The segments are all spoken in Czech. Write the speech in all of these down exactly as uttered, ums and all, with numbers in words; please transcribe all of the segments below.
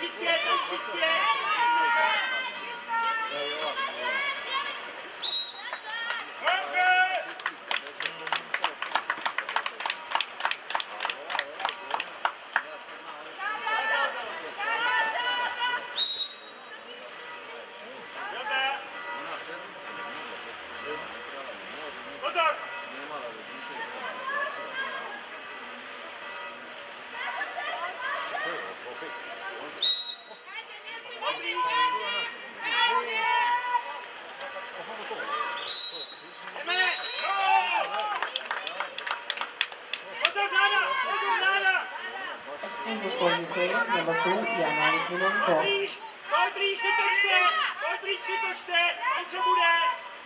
čistě, tam čistě. Blíž, stoj blíž, vytoč se, stoj blíž, vytoč se, ať co bude.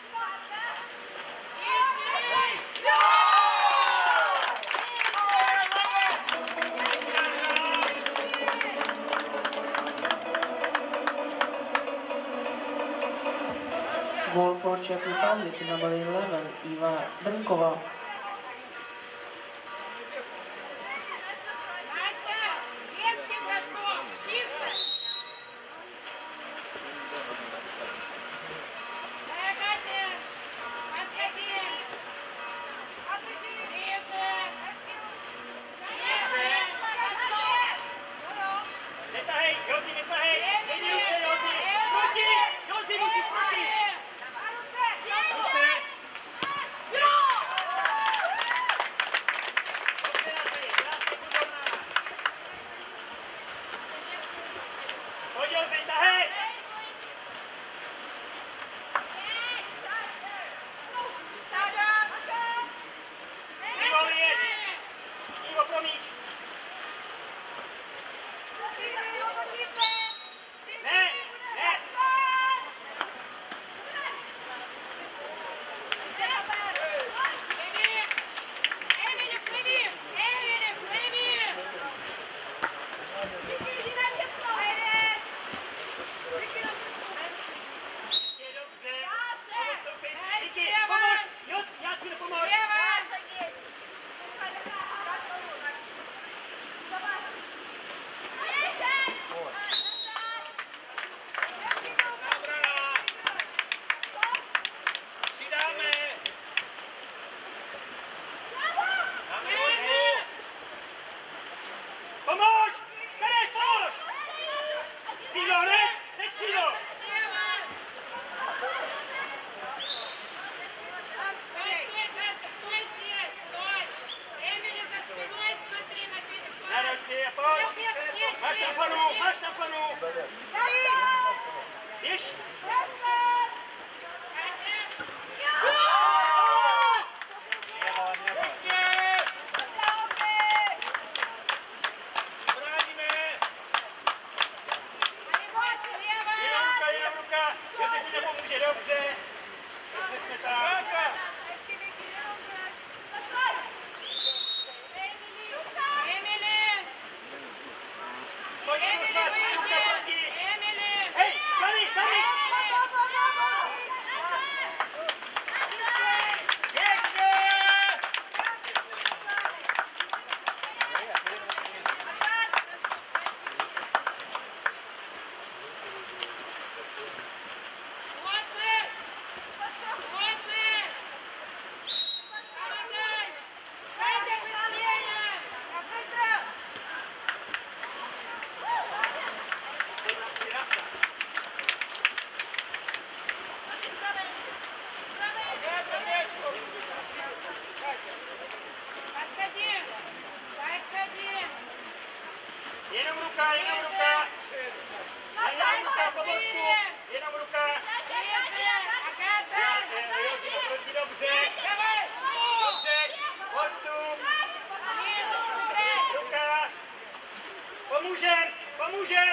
Goal for Czech Republic, number eleven, Iva Brnkova. Jenom ruka, jenom ruka. Jenom ruka po mozku. Jenom ruka. Proti dobře. Dobře. Odstup. Ruka. Pomůžem, pomůžem.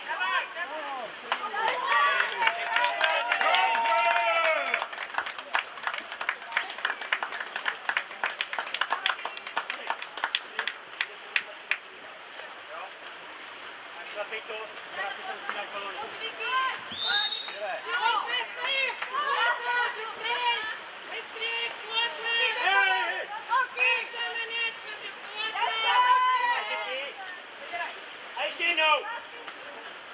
Zapej to, já si tam chci dát balony. A ještě jednou.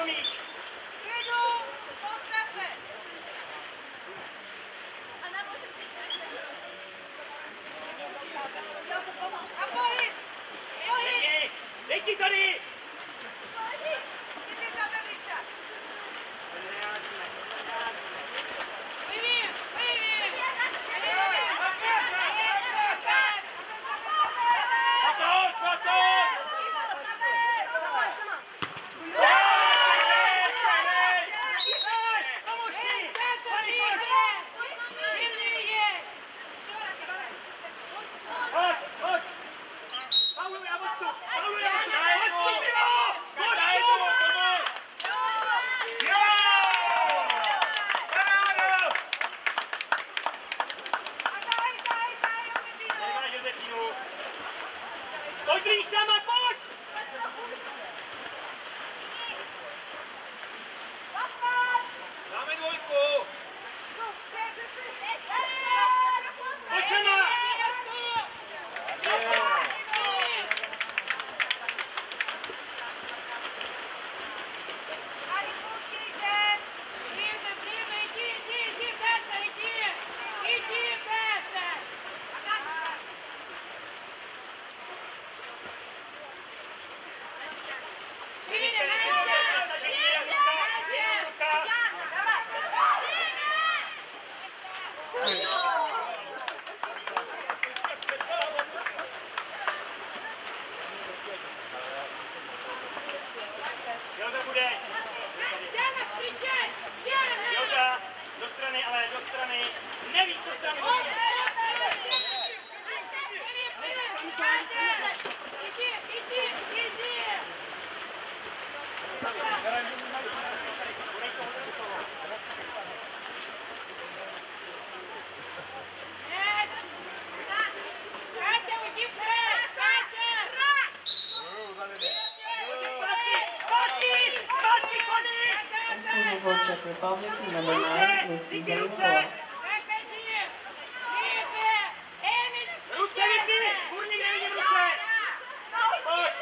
pro míč. Dej, dej ti tady! Pojď blíž sama, pojď! Dáme dvojku! Pojď sama! Joda bude. Joda, do strany, ale do strany. Nevíc do strany. For Czech Republic, number nine, Lucy Galinko. Ruce vypni! Kurník nevidím ruce! Pojď!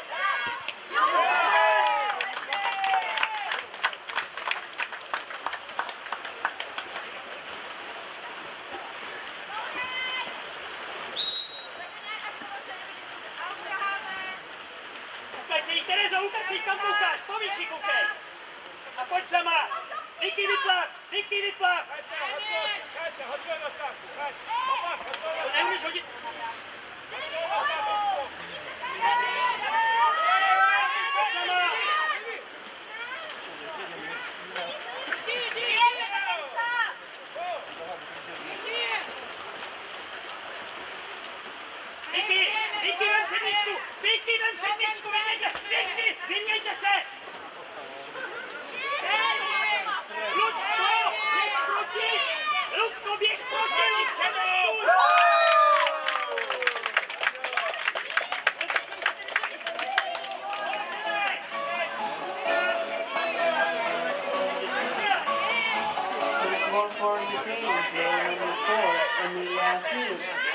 Ukaž se jí, Terezo, ukaž se jí, kam koukáš, po míči koukej! A pojď sama! Vicky vyplav! Vicky vyplav! To neumíš hodit! Pojď sama! Vicky! Vicky, vem sedmičku! Vicky, vem sedmičku! Vyměňte! Vicky! Vyměňte se! Lucko! Běž proti! Lucko, běž proti! Lucko! Goal for Ukraine, player number four, Emilia Smith.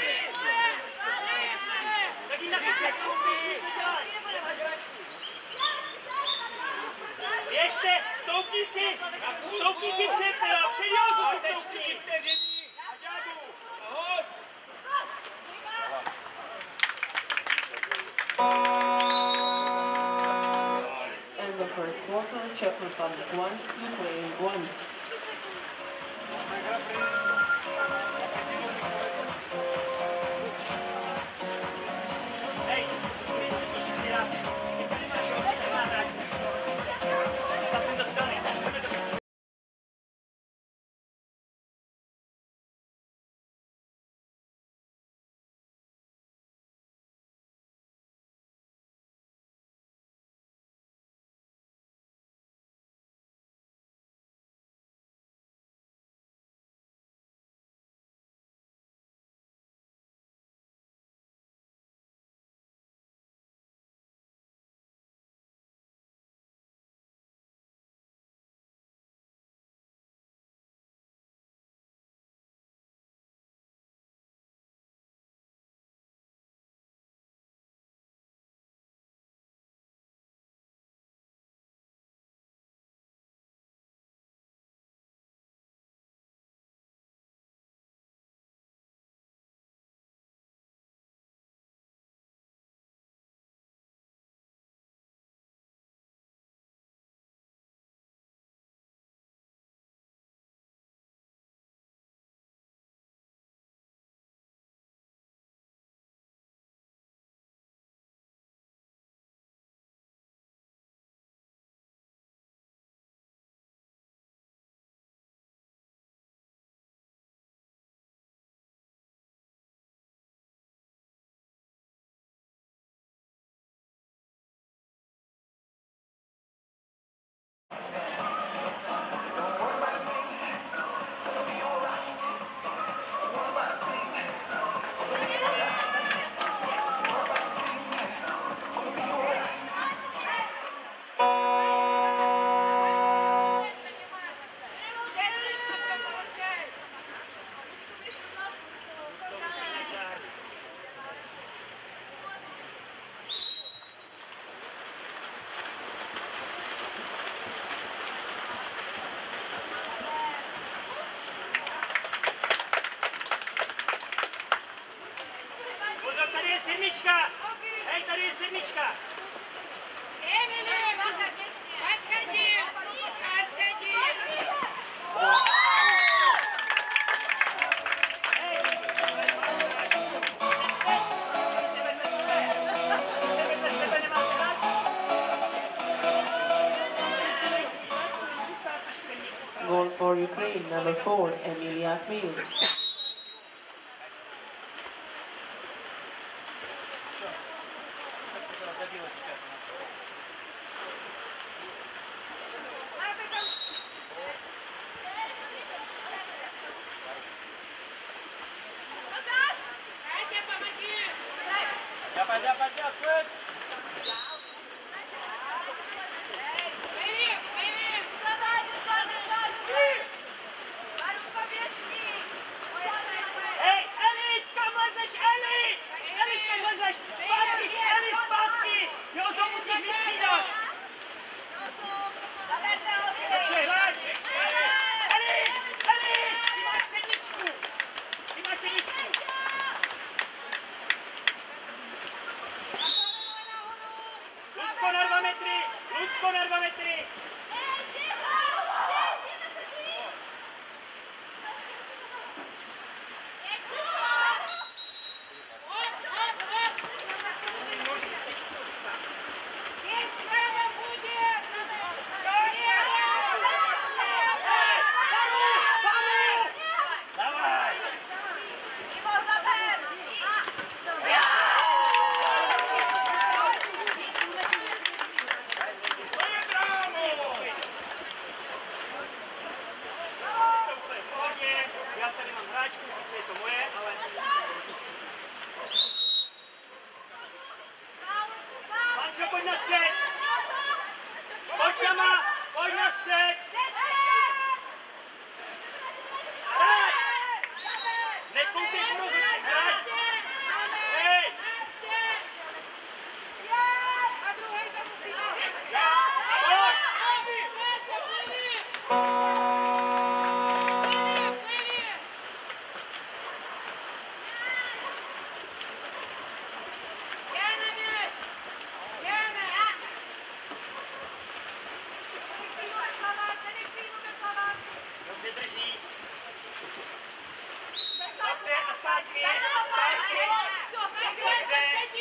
Běžte! Stoupni si! Stoupni si před! Před Jozu si stoupni! And the first quarter, Czech Republic one, Ukraine one. for Ukraine, number four, Emilia Queen. Dapat, dapat, dapat. Hej, Eli, kam lezeš, Eli? Eli, kam lezeš? Zpátky, Eli, zpátky. Jo, to musíš vystřídat. Eli, Eli, ty máš sedmičku. Ty máš sedmičku. Lucko na dva metry, Lucko na dva metry. Já tady mám hráčku, sice je to moje, ale... Pančo, pojď na střed! Pojď sama! Pojď na střed! Hraj! Nekoukej po rozhodčí, hraj! Hej! A druhej to musí být. Pojď! Dobře drží. Dobře a zpátky, zpátky. Dobře.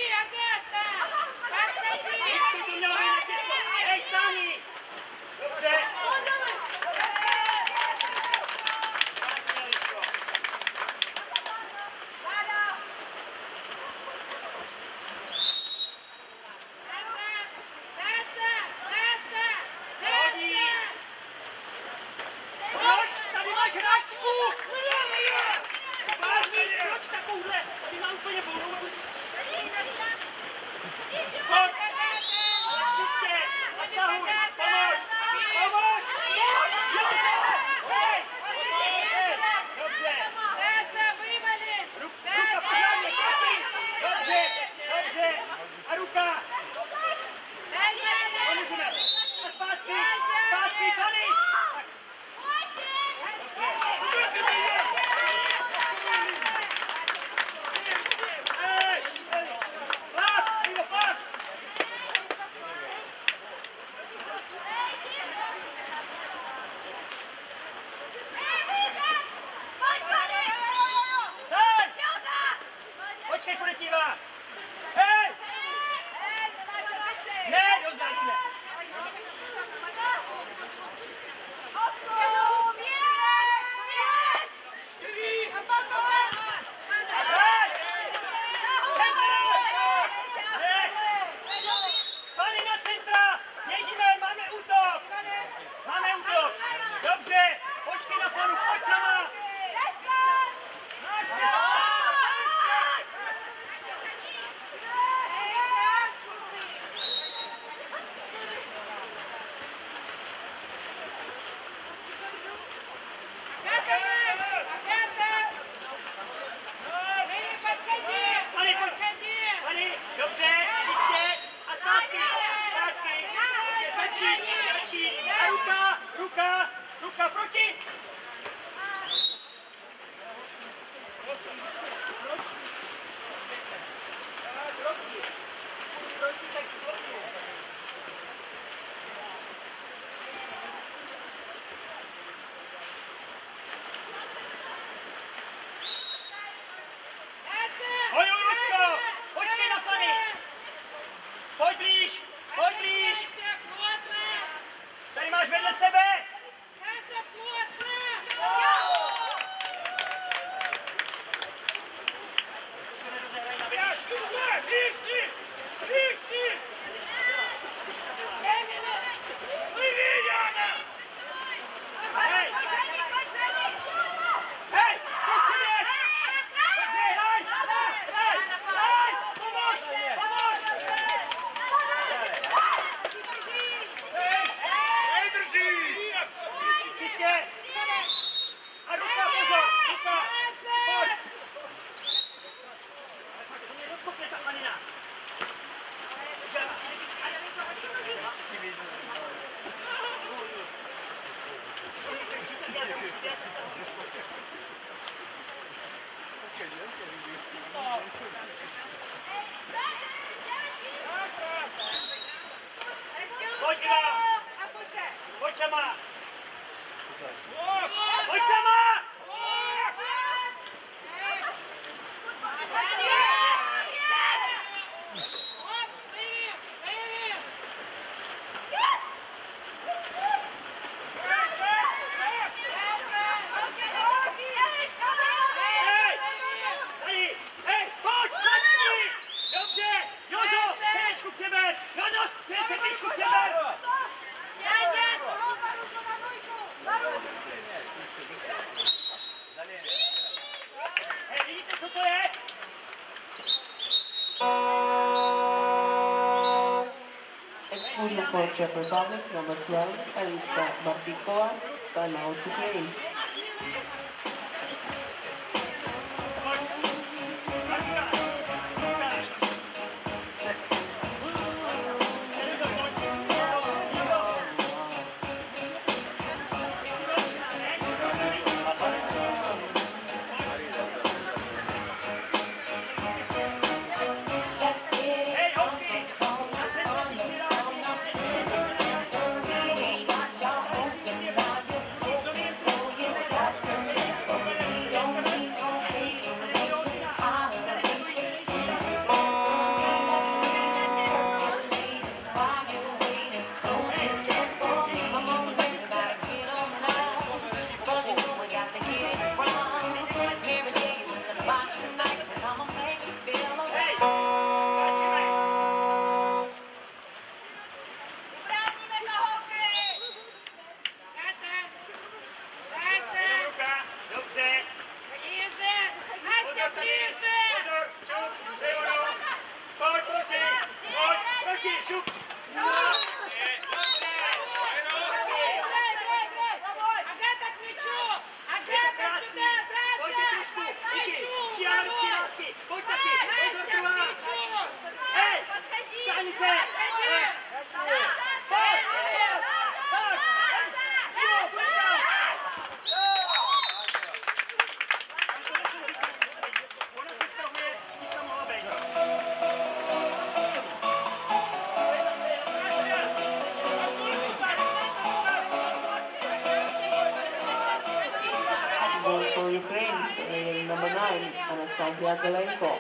Vždycky to mělo být na těsto. Hej, stáni. Dobře. Proč? Tady máš hráčku! Vážně, proč takovouhle? Tady má úplně volnou. Pojď! Čistě! A stahuj! Pomož! Pomož! Pomož! Hej! Hej! Dobře! Ruka pořádně! Dobře! Dobře! A ruka! Pomůžeme! A zpátky! Zpátky! Tady! Počkej, podetívá! Hej! Ne, dozadu, ne! Hej! Centra! Ne! Pany na centra! Běžíme, máme útok! Máme útok! Dobře, počkej na fanu, pojď sama! Pani, pojď! Pani, dobře, čistě a zpátky, zpátky, začít, začít, a ruka, ruka, ruka proti! Hoj, hoj, Lucko, počkej na Fanny! Pojď blíž, pojď blíž! Tady máš vedle sebe! Pojď, Iva! Pojď sama! Pojď sama! Exclusion for Czech Republic, number twelve, Elisa Bartikova, time out to play. Number nine, Anastasia Zelenko.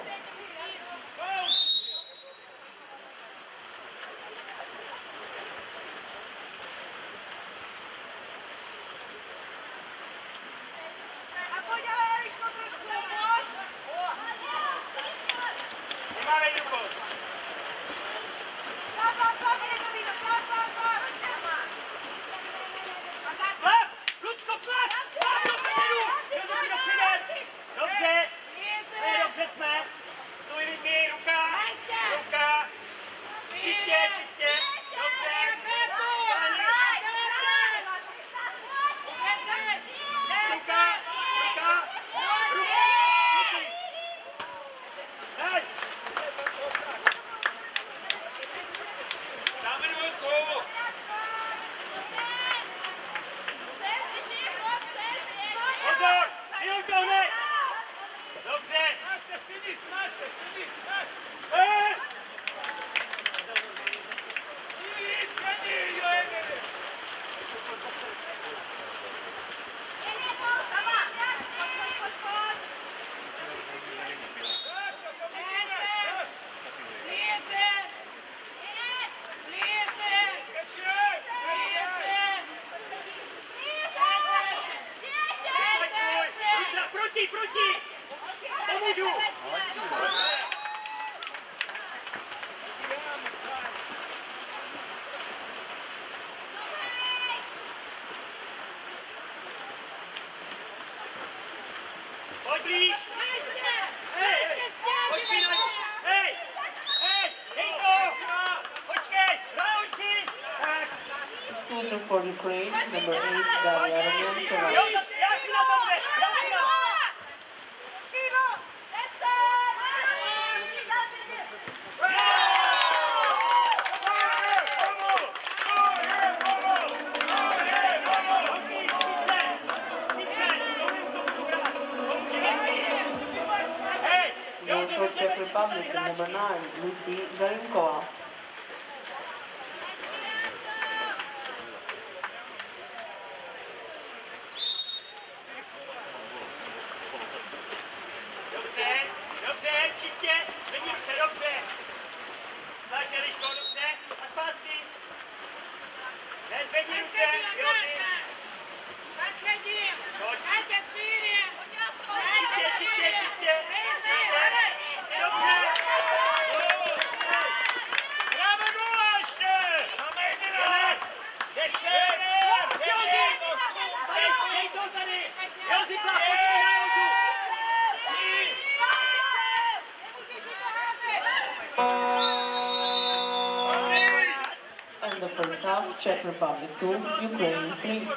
For Ukraine, number eight, Daria Romanova. Republic and number nine, Lucy Galimkova. Dobře, dobře, čistě, zvedni ruce, dobře. Začali škol, dobře, a zpátky. Nezvedni ruce, jo ty. Čistě, čistě, čistě. Dobře. Dáme góla ještě. Máme jedenáct. Ještě. Jozi. Dej to tady. Jozi, tak, počkej na Jozu. And the first half, Czech Republic two, Ukraine three.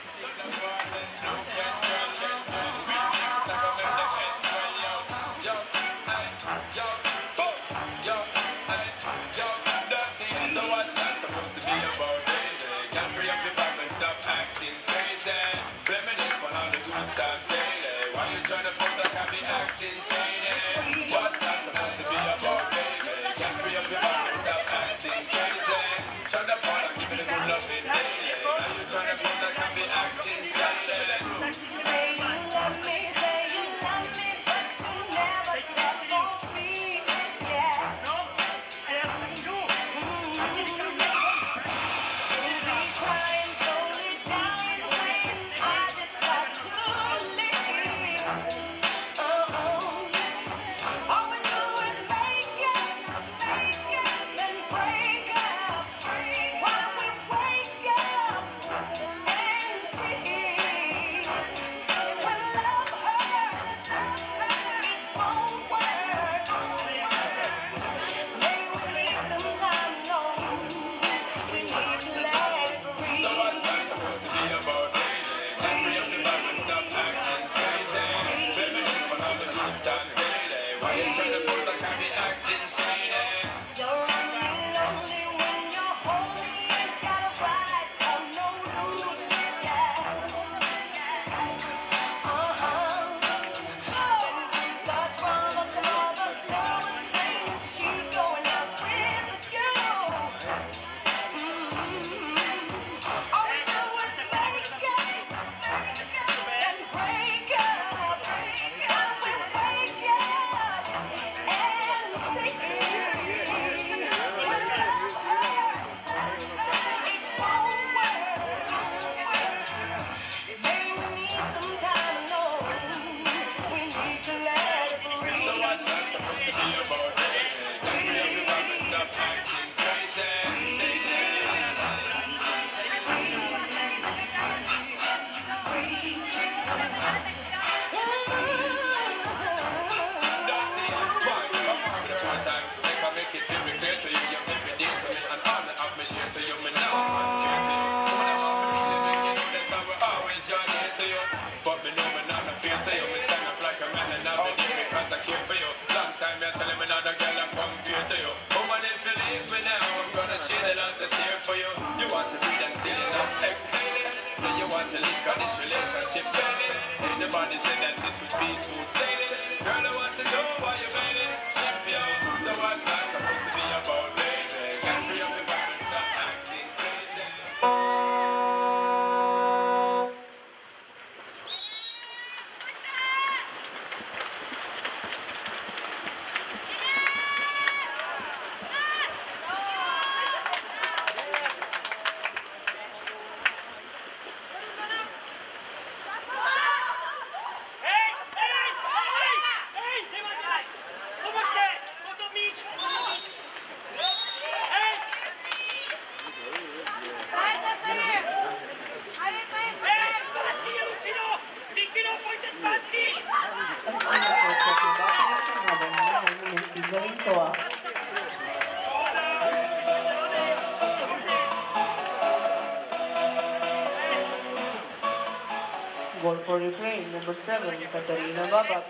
Goal for Ukraine, number seven, Katarina Babak.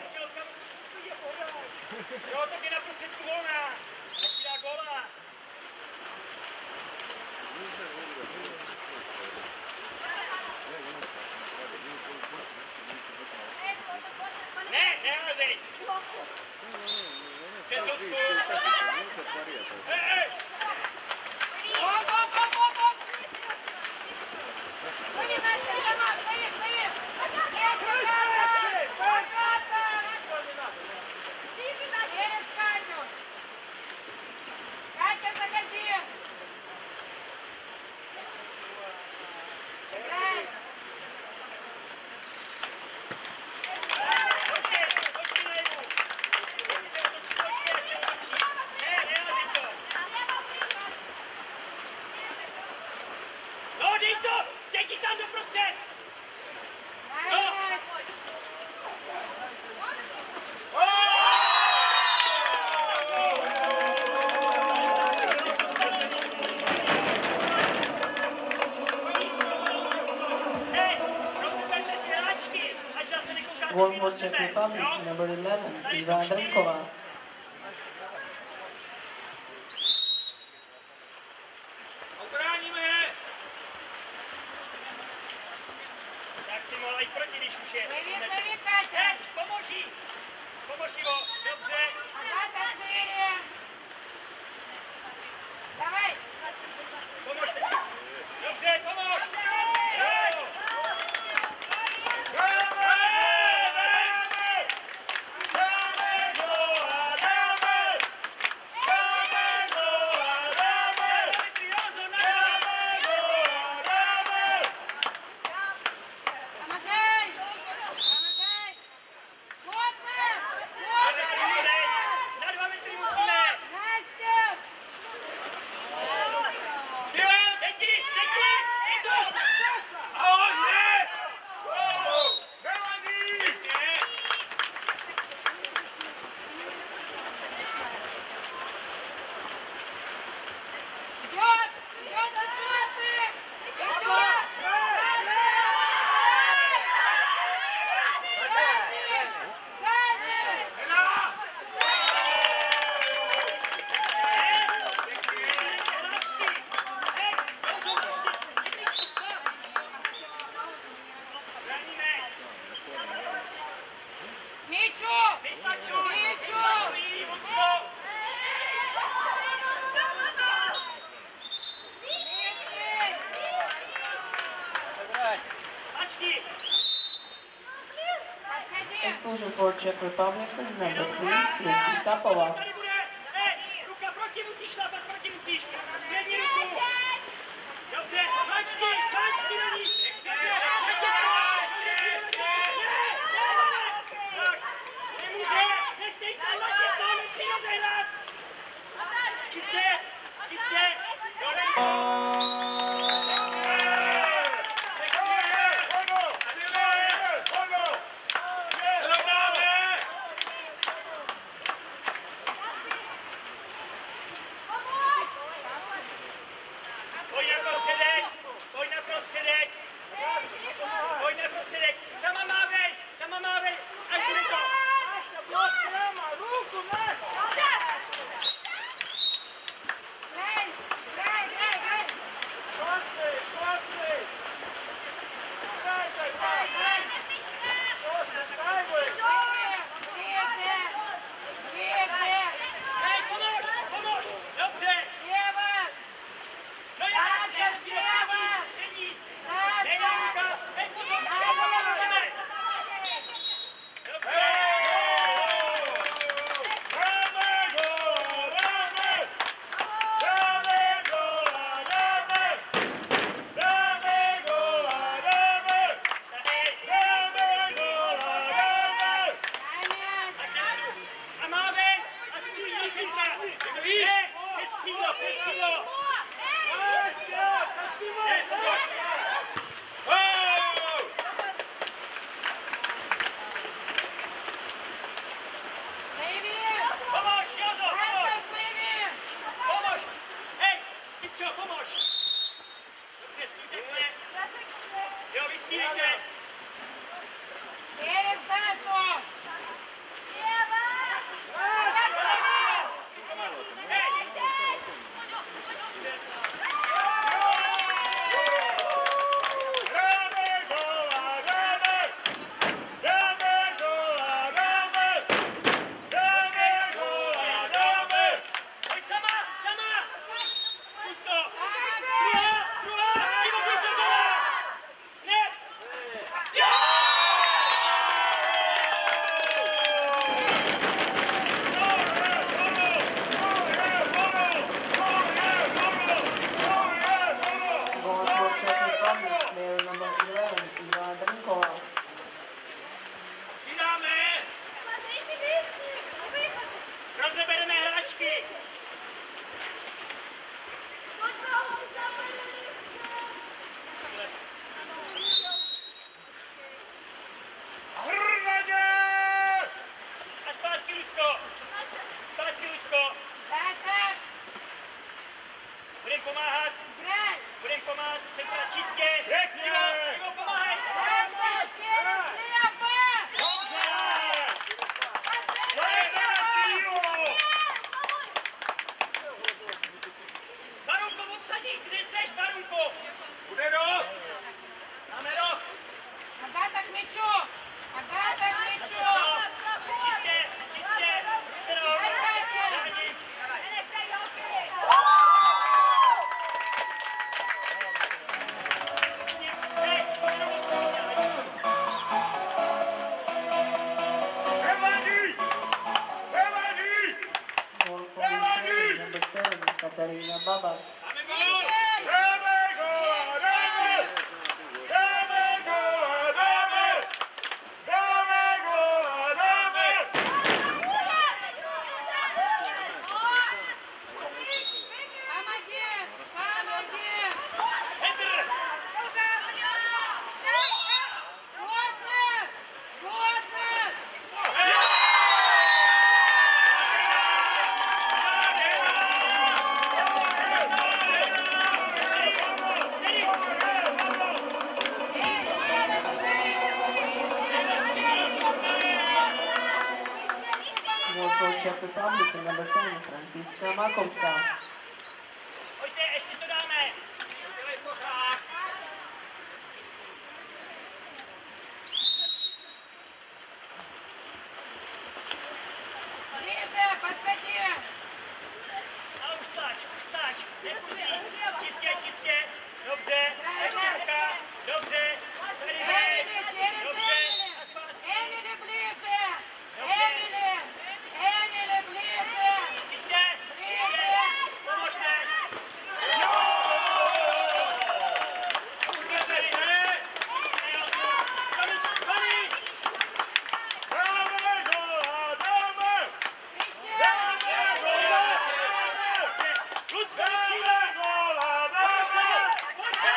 Jo, tak je na prostředku volná. Jak ti dá góla. Ne, ne, ne, Goal for Czech Republic, number eleven, Ivan Drinkova. Inclusion for Czech Republic, number three, Cindy Tapova. Czech Republic and number ten, Františka Makovská. Pojďte, ještě to dáme. To je pořád. Ближе, подходи. A už stač, už stač. Nechudí. Čistě, čistě. Dobře. Ještě ruka. Dobře. Tady hned. Эмили, через Dobře. Эмили. A zpátky. Эмили, ближе. Эмили. Эмили, блиže. Čistě. Čistě. Pomožte. Jo! Určitě tady, ne? Tady, tady. Dáme gola, dáme. Dáme gola. Lucka, dáme gola, dáme. Pojď se!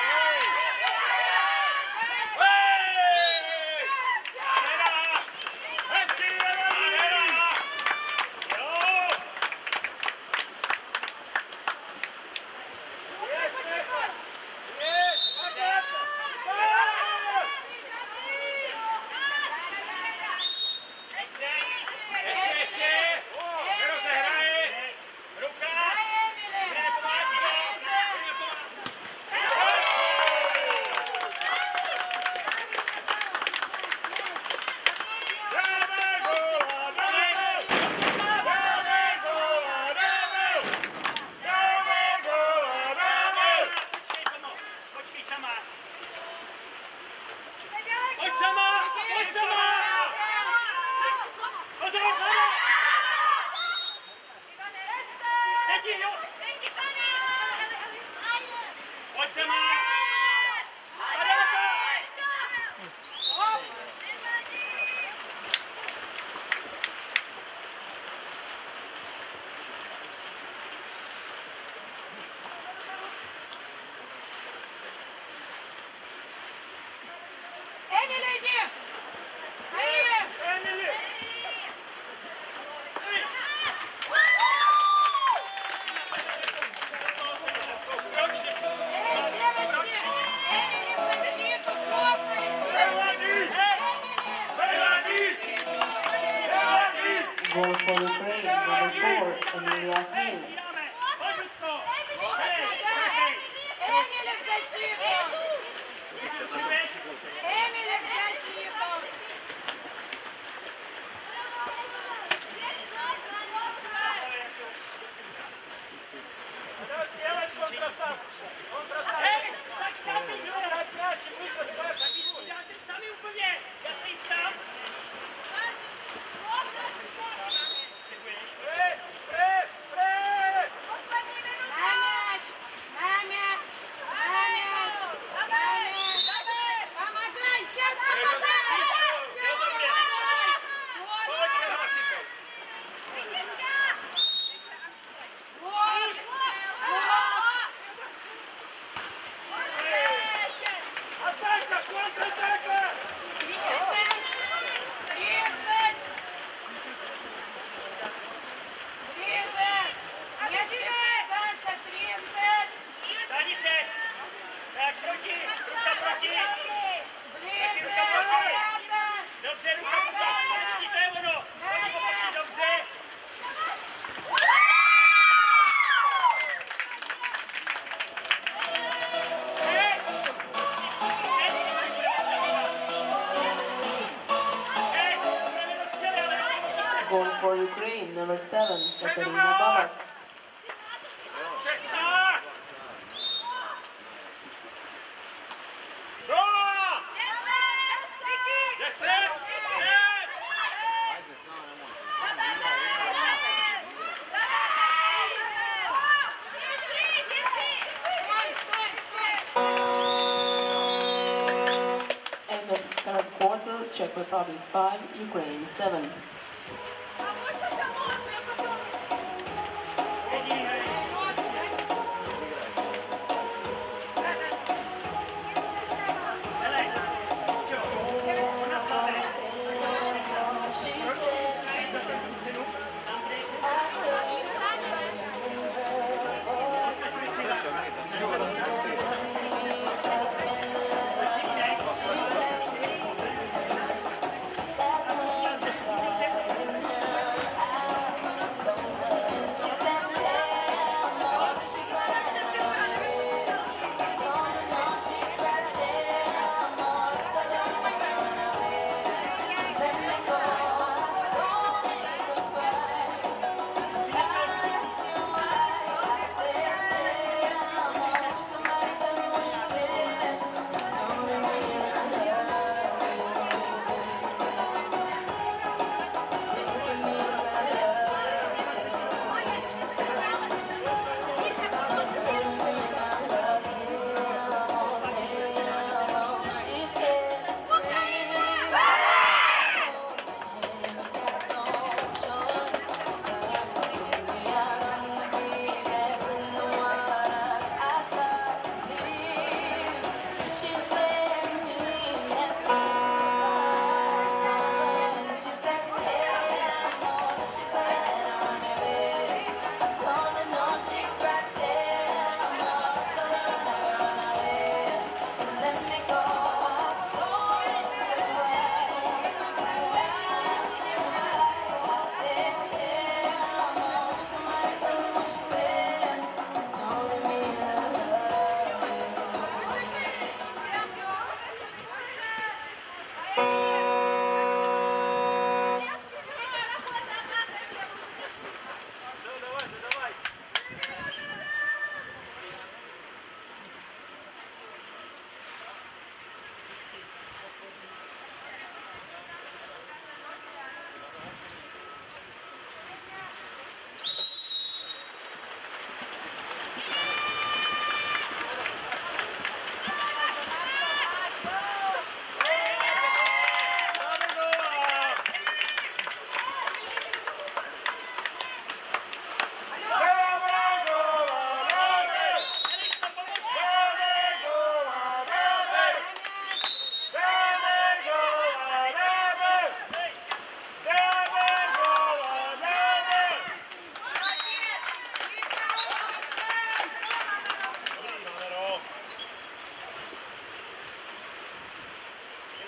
Эмили, иди. Эмили. Эй, девочки. Эмили в защиту. Плотно иди. Goal for Ukraine, number four, Emilia Hill. Эмили в защиту. Эмили в защиту. Sami úplně, já se jít tam. Pres, pres, pres. На мяч. На мяч. На мяч. На мяч. Помогай. Сейчас помогай. Сейчас помогай. Вот. Вот. Атака, контратака. Тридцать. Тридцать. Ближе. Не спеши, Даша. Тридцать. Стани се. Так, proti, ruka proti. Ближе. Ребята. Dobře, ruka proti, to je ono. Proti, proti, dobře. Hej. Hej, budeme dostřeli, ale Goal for Ukraine, number seven, Katerina Babak. šestnáct. Gola! Deset. Deset. End of third quarter, Czech Republic five, Ukraine seven.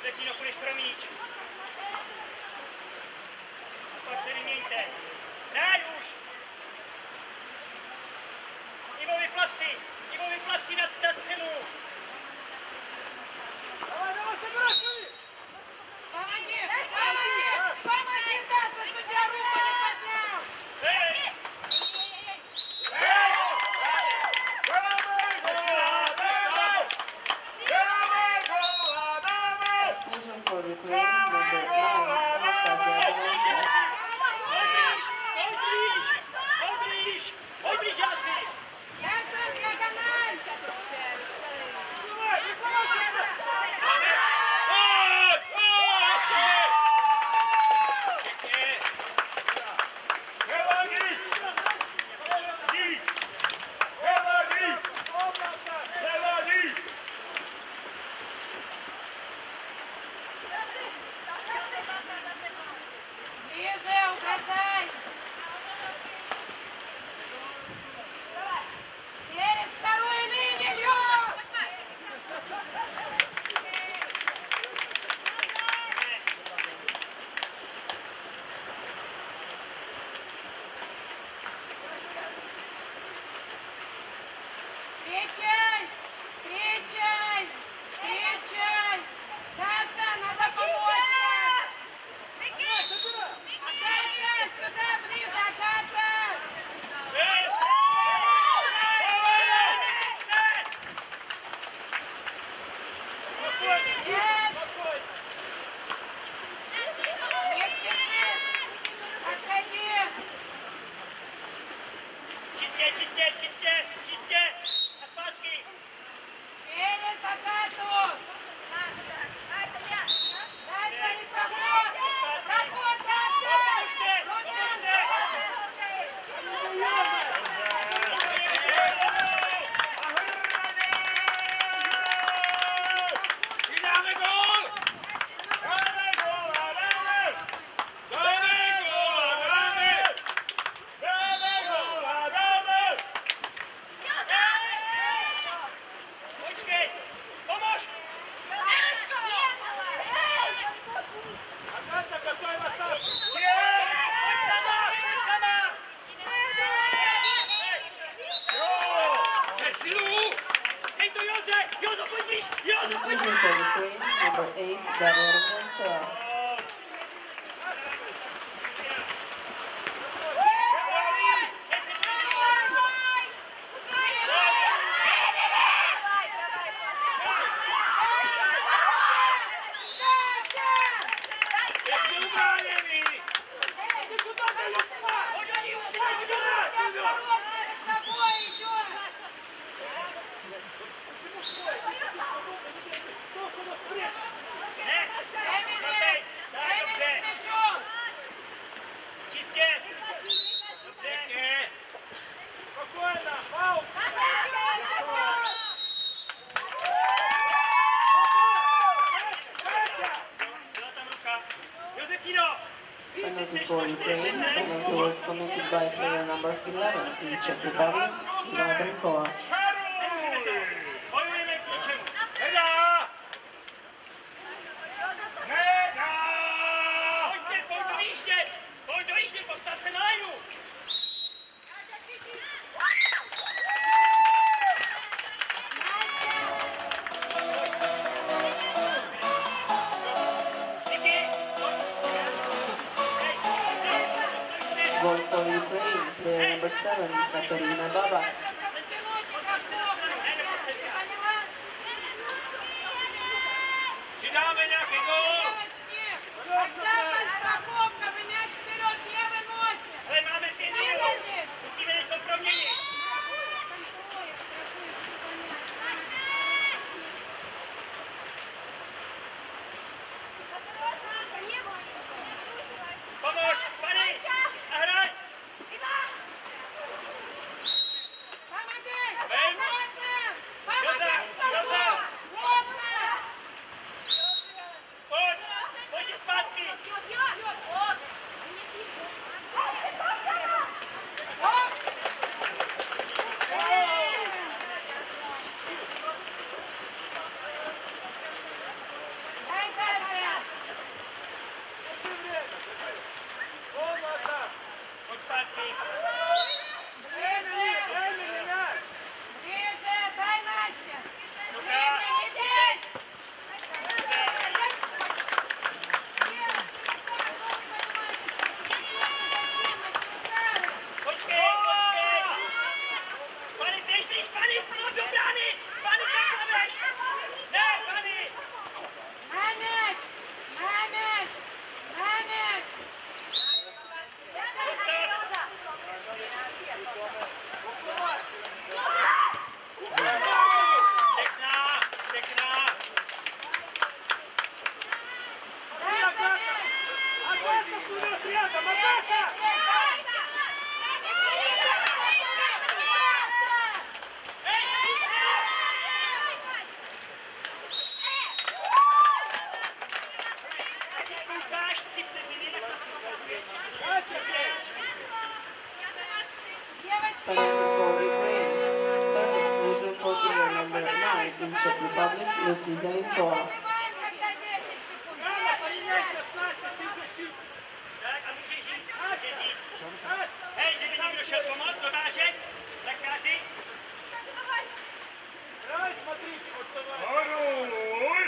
Josefino, půjdeš pro míč. A pak se vyměňte. Hraj už! Ivovi plavci! Ivovi plavci na, na cenu! Давай, давай, собирай! Помоги! Помоги! Помоги, Даша, судья руку не поднял! Hej! Decision for replay number nine. Hashtag Яшенька, каналь! Ближе, угрожай! Через вторую линию! Встречай! Встречай! Встречай! Даша, надо помочь! Агата, сюда ближе, Агата! Нет! Не спеши! Отходи! Čistě, čistě, čistě, čistě! A zpátky! Через Агату! Даша, и проход! Проход, Даша! Руня! Dáme gól! Dáme gól a dáme! Dáme gól a dáme! Dáme gól a dáme! Počkej! Pomož! Agata, готовь атаку! Pojď sama! Pojď sama! Přes silu! Dej to Joze! Jozo, pojď blíž! Jozo, pojď Decision for replay number eight. Waterpolo. Pěkně ubráněný! Ne! Protej! Tak, dobře! Čistě! Dobře! Pěkně! Spokojená, faul! Byla tam ruka. Josefino! Penalty for Ukraine. Penalty was committed by player number eleven in Czech Republic. Waterpolo. Bojujeme k něčemu. Nedá! Nedá! Pojďte, pojď dojíždět! Pojď dojíždět, postav se na lajnu! Díky! Hej, hej, Goal for Ukraine. Player number seven, Katerina Baba. Přidáme nějaký gól! Когда подстраховка, вы мяч вперед не выносите! Ale máme pět minut! Выгодись! Musíme něco proměnit! Pomož! Padej! A hraj! Помоги! Эй! Плотно! Помоги Сюда! столбу! Сюда! Плотно! Pojď! Pojď zpátky! Оп! Lucíza Linková. Забиваем, когда десять секунд. Рано, поменяйся с Настей, ты защитник. Tak a můžeš jít. Sedí. Hej, že by někdo šel pomoct, dotážet. Zakázy. Давай, смотрите, вот давай. Ой!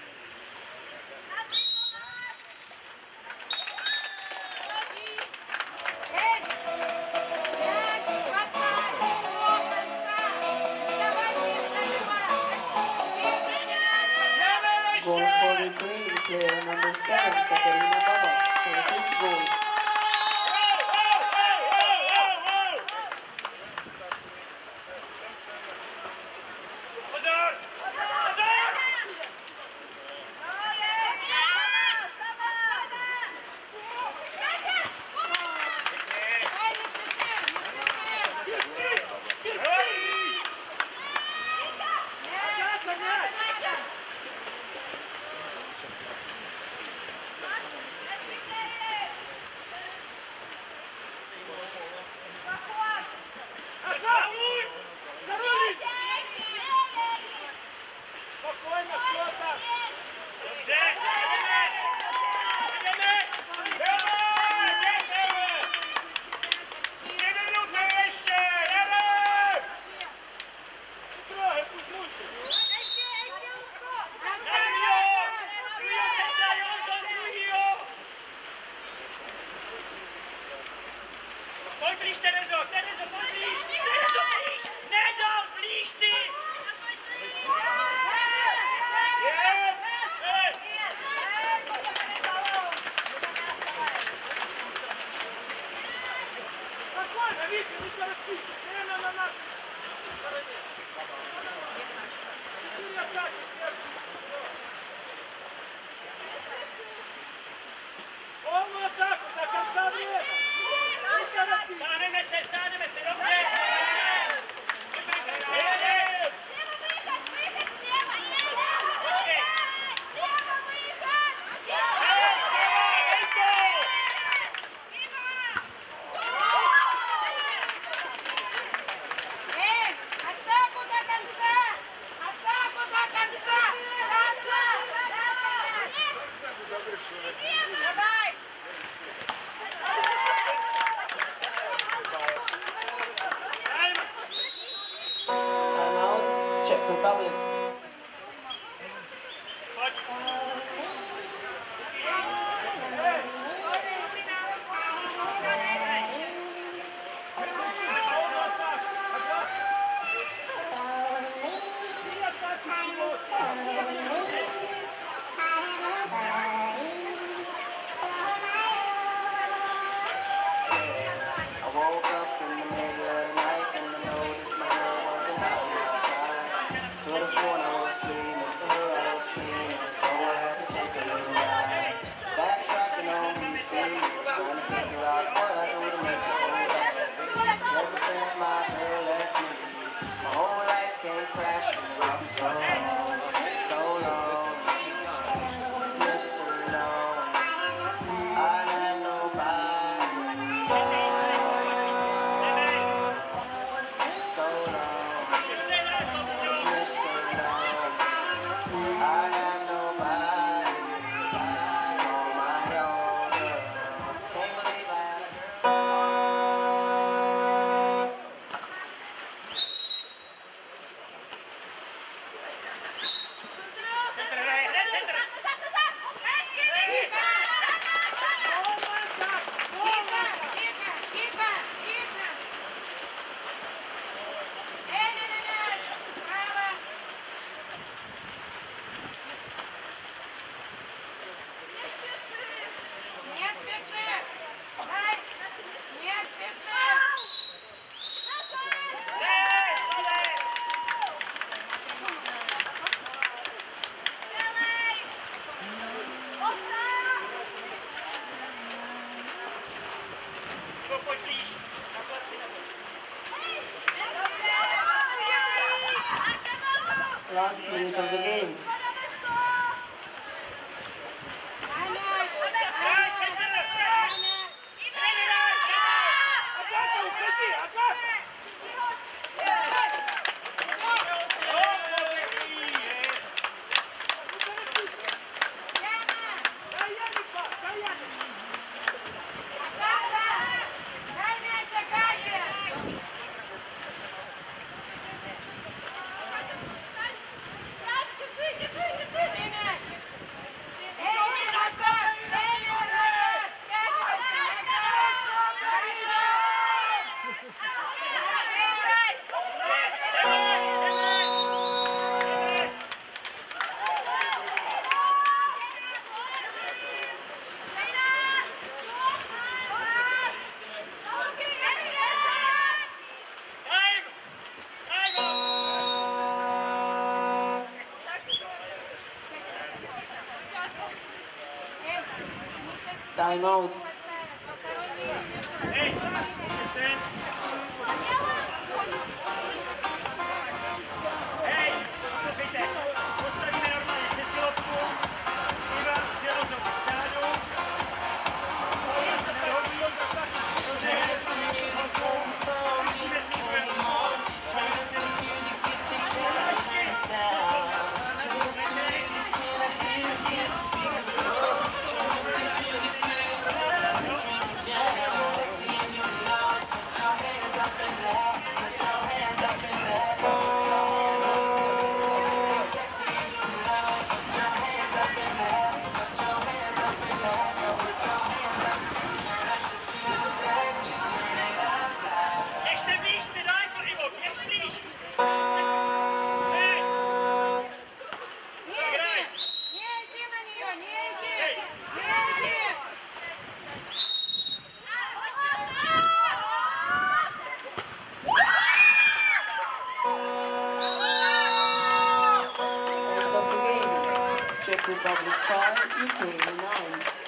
Эй, мяч, хватай, до конца. Давай, забивай. Goal for Ukraine, player number seven, Katerina Baba. For his goal. Pozor! Pozor! Ай, не спеши, не спеши. Мяч, не надо, надо. Назад! Зарули! Спокойно, что там? Zde! Jdeme! Jdeme! Давай! Ехали! Две минуты еще! Давай! Не трогай, пусть мучает. Pojď blíž, Terezo! Terezo, pojď blíž! Terezo, blíž! Nedal, blíž ty! Спокойно, Витя, не торопись. Время на нашей стороне. Четыре атаки. Полную атаку до конца времени. Не торопись. Táhneme se, táhneme se, dobře! Едем! Počkej! Эй, атаку до конца! Атаку до конца! Даша! Даша, мяч! Давай! Timeout, Czech Republic. Полную атаку. Ага. Три атаки было. I woke up in the middle of the night and I noticed my girl wasn't out outside. Could have sworn I was cleaning for her, I was cleaning, so I had to take a little ride. Backtracking on these feet, trying to figure out what I do to make her hold back. Ever since my girl left me, my whole life came crashing up so long, so long. Mister Long, I had nobody. So long, Mister Long, I have nobody. I'm on my own. Can't believe I had a girl. Centr hraje, hned centr! Полная атака. Тихо, тихо, тихо, тихо! Эй, на мяч! Право! Не спеши! Дай! Не спеши! Ej, ale! Jo, pojď blíž! Takhle si nebo. Last minute of the game. На мяч! Ej, centr! Ej! Trenér! Атака, уходи, атака. Time out. Hej, ten. Hej, počkejte, postavíme normálně před kilovku, Ivan přijel do stádu, Ivan se tak hodí, ještě blíž, ty daj to, Ivo, ještě blíž. Hej. Не иди! Не иди на нее! Не иди! Не иди! End of the game. Czech Republic five, Ukraine nine.